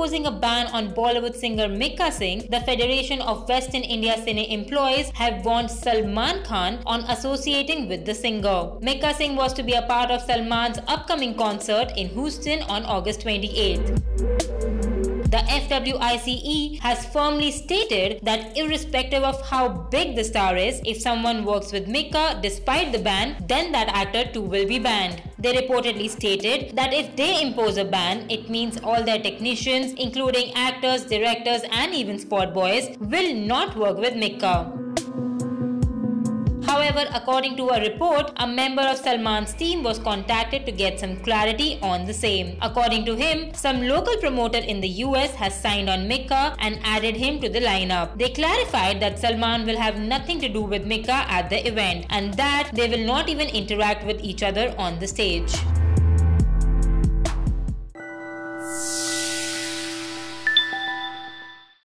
imposing a ban on Bollywood singer Mika Singh, the Federation of Western India Cine Employees have warned Salman Khan on associating with the singer. Mika Singh was to be a part of Salman's upcoming concert in Houston on August 28th. The FWICE has firmly stated that irrespective of how big the star is, if someone works with Mika despite the ban, then that actor too will be banned. They reportedly stated that if they impose a ban, it means all their technicians, including actors, directors and even spot boys, will not work with Mika. However, according to a report, a member of Salman's team was contacted to get some clarity on the same. According to him, some local promoter in the US has signed on Mika and added him to the lineup. They clarified that Salman will have nothing to do with Mika at the event and that they will not even interact with each other on the stage.